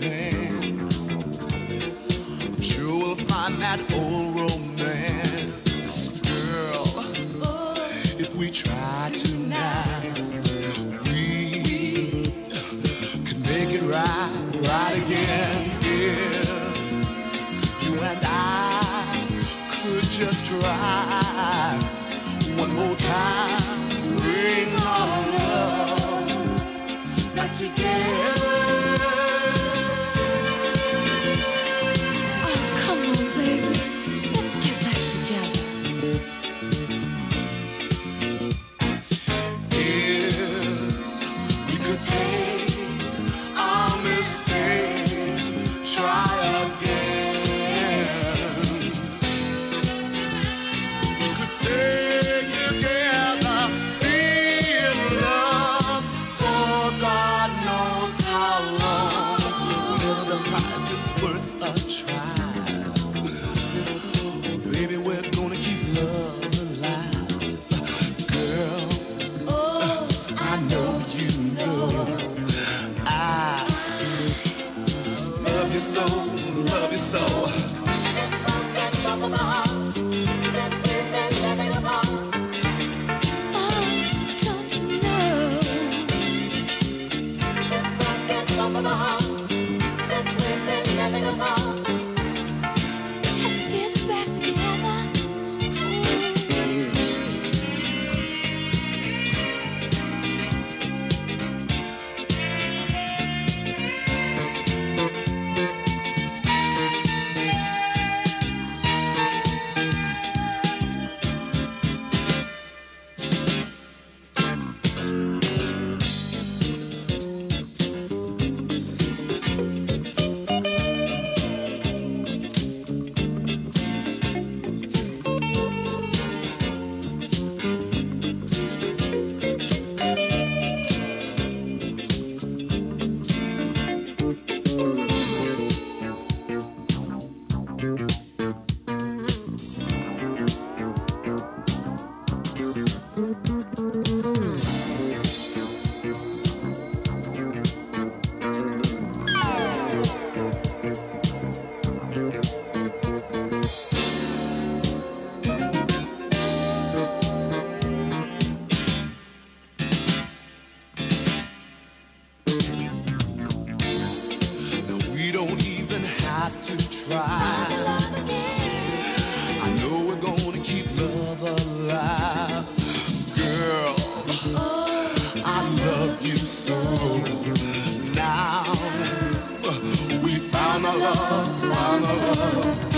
chance. I'm sure we'll find that old romance. Girl, if we try tonight, we could make it right again. Yeah, you and I could just try one more time. Bring our love back together. Oh, come on, baby. Let's get back together. If we could take our mistakes, try again, we could stay together, be in love for God knows how long. Whatever the price, it's worth a try. Baby, we're gonna keep love alive. Girl, I know you know I love you so, love you so. It's broken both of our hearts since we've been living apart. Oh, don't you know? It's broken both of our hearts since we've been living apart. Let's get back together. Ooh. Now we don't even have to try. I know we're gonna keep love alive. Girl, I love you so. Now we found our love, found our love.